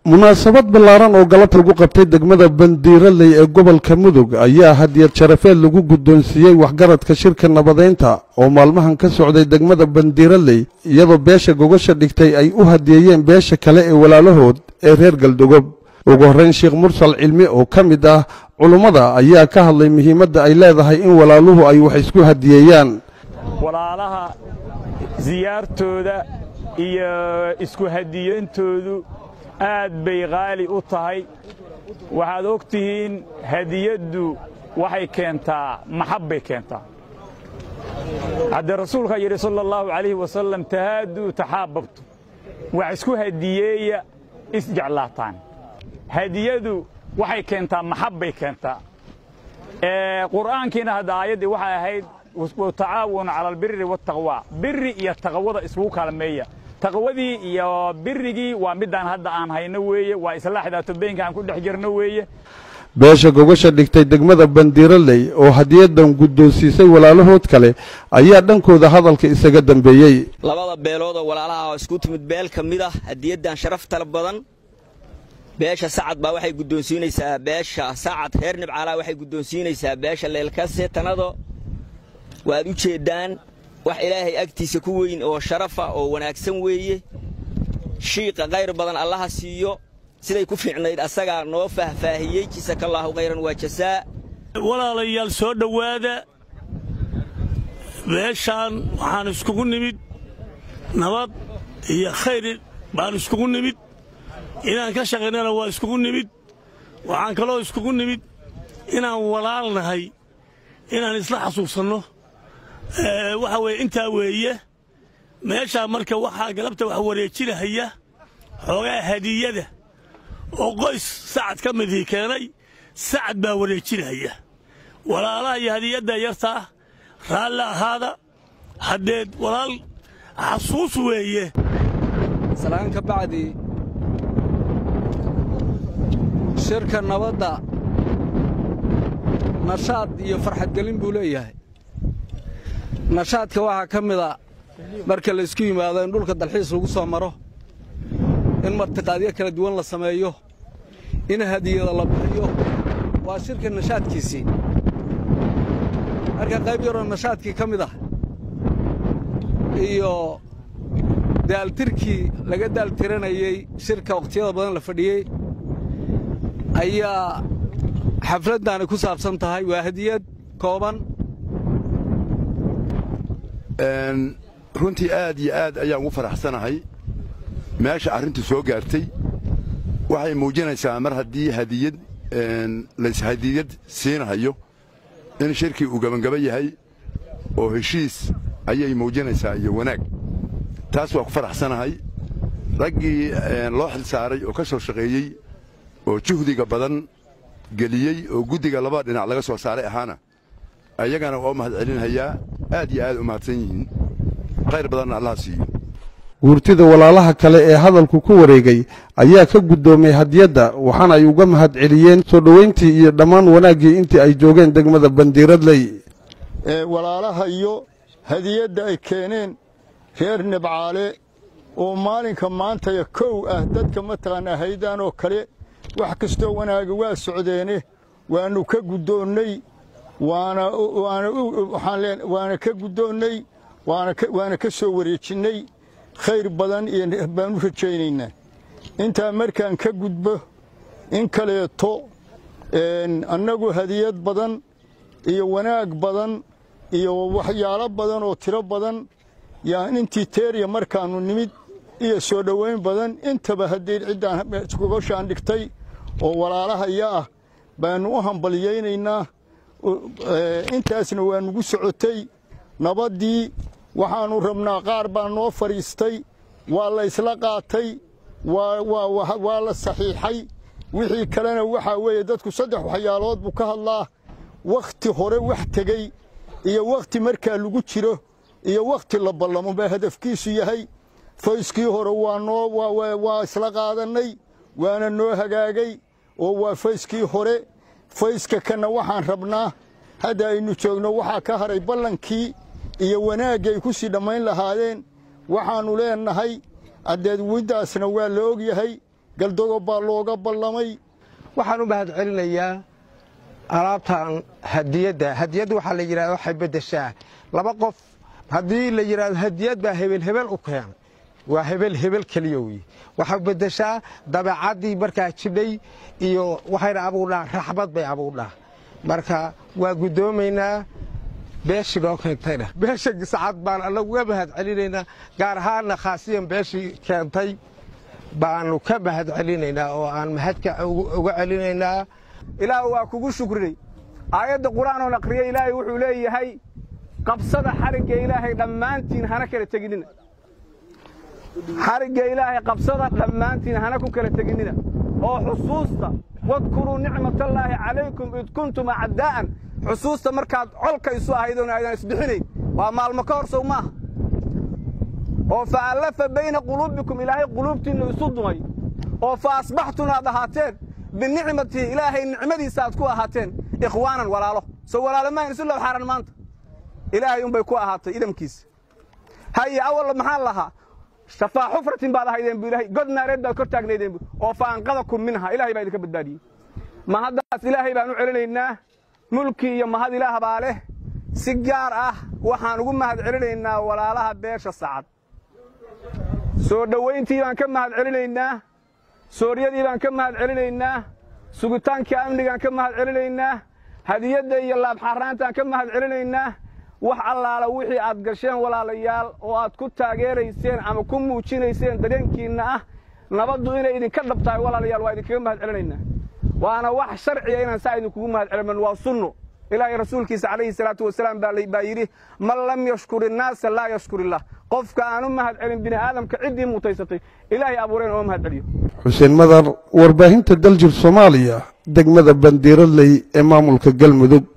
munaasabad ballaaran oo galab lagu qabtay degmada Bandiiraley ee gobolka Mudug ayaa hadiyad sharafeed lagu guddoonsiiyay waxgaradka shirka nabadeynta oo maalmahan ka socday degmada Bandiiraley iyadoo beesha gogasha dhigtay ay u hadiyeen beesha kale ee walaalahood ee reer Galdogob ugu horreyn Sheekh Mursal Cilmi oo kamid ah culimada ayaa ka hadlay muhiimadda ay leedahay in walaaluhu ay wax isku hadiyeen walaalaha ziyaartooda iyo isku hadiyentoodu aad bay qaali u tahay waxaad ogtihiin hadiyadu waxay keentaa maxabbay keentaa hadda rasuulka yiri sallallahu alayhi wasallam tahaadu tahabbtu wax isku hadiyeeya isjeclaataan hadiyadu waxay keentaa maxabbay keentaa quraankiina hada aayadii waxay ahayd tacaawun ala albirri wattaqwa birri iyo taqwada isku kaalmeeya taqwadii iyo birrigii waa midaan hadda aan hayno weeye waa islaaxda toobeenka aan ku dhex jirno weeye beesha gogasha dhigtay degmada Bandiiraley oo hadiyadan guddoonsiisay walaalahood kale ayaa dhankooda hadalka isaga dambeeyay labada beelood oo walaalaha oo isku timid beel kamid ah hadiyadan sharafta badan beesha Sacad baa waxay guddoonsiinaysaa beesha Sacad reer Nibcaala waxay guddoonsiinaysaa beesha Leelkase tanado waad u jeedaan wax ilaahay agtiisa ku weyn oo sharafa oo wanaagsan weeye shiiqa qayr badan Allah siiyo siday ku fiicnayd asaga noo faahfaahiyay jisakallahu khayran wa jasaa walaalayaal soo dhawaada beeshan waxaan iskugu nimid nabad iyo khayr baan iskugu nimid inaan ka shaqeynana waa iskugu nimid waxaan kaloo iskugu nimid inaan walaalnahay inaan isla xasuusano waxa weey inta weeye meesha marka waxa galabta wax wareejinaya xogaa hadiyada oo qoys Sacad ka mid keenay Sacad baa wareejinaya walaalaha iyo hadiyada yarta raala hada hadeed walaal xasuus weeye salaan ka bacdi shirka nabadda nashaad iyo farxad gelin buu leeyahay nashaadka waxa kamida marka la isku yimaado in dhulka dalxiis lagu soo maro in martiqaadiyo kala duwan la sameeyo in hadiyada la bixiyo waa shirka nashaadkiisi marka qayb yar oo nashaadkii kamida iyo daaltirkii laga daaltiranayay shirka waqtiyada badan la fadhiyay ayaa xafladana ku saabsan tahay waa hadiyad kooban runtii aad iyo aad ayaan ugu faraxsanahay meesha arrintu soo gaartay waxay muujinaysaa mar haddii hadiyad hadiyad siinahayo in shirkii uu gabangaba yahay oo heshiis ayay muujinaysaa iyo wanaag taas waa ku faraxsanahay raggii loo xil saaray oo ka soo shaqeeyey oo juhdiga badan geliyey oo guddiga laba dhinac laga soo saaray ahaana ayagana waa mahadcelinayaa aad iyo aad u mahadsan yihiin khayr badan Allah siiyo guurtida walaalaha kale ee hadalku ku wareegay ayaa ka guddoomay hadiyada waxaana ay uga mahadceliyeen soo dhaweyntii iyo dhammaan wanaagii intii ay joogeen degmada Bandiiraley walaalaha iyo hadiyada ay keeneen reer Nibcaale oo maalinka maanta ya kow ah dadka mataqaan ahaydaan oo kale wax kastoo wanaaga waa socdeene waanu ka guddoonnay waana ka guddoonnay waana ka soo wareejinay khayr badan iyo baan u rajaynaynaa inta markaan ka gudbo in kaleeto annagu hadiyad badan iyo wanaag badan iyo waxyaalo badan oo tiro badan yaa intii teeriya markaanu nimid iyo soo dhaweyn badan intaba haddii cidaan gogashaan dhigtay oo walaalahaya ah baanu u hambaliyaynaynaa intaasna waa nugu socotay nabadii waxaanu rabnaa qaar baa noo fariistay waa la isla qaatay waa la saxiixay wixii kalena waxa weeye dadku saddex waxyaalood buu ka hadlaa waqti hore wax tegay iyo waqti markaa lagu jiro iyo waqti la ballamo baa hadafkiisu yahay fayskii hore waa isla qaadanay waana noo hagaagay oo waa fayskii hore fayska kana waxaan rabnaa hadda aynu joogno waxa ka haray ballankii iyo wanaagay ku sii dhamayn lahaadeen waxaanu leenahay adeed widaasna waa la og yahay galdogob baa looga ballamay. waxaan u mahad celinayaa alaabtan hadiyadda waxaa la yidhahdaa waxay beddeshaa laba qof haddii la yidhahdo hadiyad baa hebel u keenay waa hebel keliya wey waxay beddeshaa dabeecaddii markaa jidhay iyo waxayna abuudhaa raxbad bay abuudhaa marka waa guddoomaynaa beeshii noo keentayna beesha giscad baan annagu uga mahad celinaynaa gaar ahaanna khaasiyan beeshii keentay baanu ka mahad celinaynaa oo aan mahadka uga celinaynaa. ilaah waa kugu shukrinay aayadda qur'aan oo aqriyay ilaahay wuxuu leeyahay qabsada xarigga ilaahay dhammaantiin hana kala teginina xarigga ilaahay qabsada dhammaantiin hana ku kala teginina oo xusuusta wadkuruu nicmatallaahi calaykum id kuntum acdaa'an xusuusta markaad colka isu ahaydoon aydan isbixinayn waa maalmo ka hor sow maaha oo fa'alafa bayna quluubikum ilaahay quluubtiinnu isu dumay oo fa asbaxtum aad ahaateen binicmatihi ilaahay nicmadiisa aad ku ahaateen ikhwaanan walaalo soo walaalo maahayn isu loo xaaran maanta ilaahay unbay ku ahaatay idamkiisa haye awal maxaa lahaa shafaa xufratin baad ahaydeen bu ilaahay god naareed baad kor taagnaydeen oo faanqadakum minha ilaahay baa idinka badbaadiyey mahaddaas ilaahay baan u celinaynaa mulki iyo mahad ilaah baa leh si gaar ah waxaan ugu mahad celinaynaa walaalaha beesha sacad soo dhowayntii baan ka mahad celinaynaa sooriyadii baan ka mahad celinaynaa sugitaankii amnigaan ka mahad celinaynaa hadiyadda iyo laabxaaraantaan ka mahad celinaynaa wax allaala wixii aad gasheen walaalayaal oo aad ku taageerayseen ama ku muujinayseen dareenkiinna ah nabaddu inay idinka dhabtahay walaalayaal waa idinkaga mahad celinaynaa waana wax sharciya inaan saa idinkugu mahad celin waa sunno ilaahay rasuulkiisa calayhi salaatu wasalaam baa yidhi man lam yashkuri innaasa laa yashkur illah qofka aan u mahad celin bini aadamka ciddii mutaysatay ilaahay abuureen oo mahad celiyo. xuseen madar warbaahinta daljir Soomaaliya degmada Bandiiraley ee maamulka Galmudug.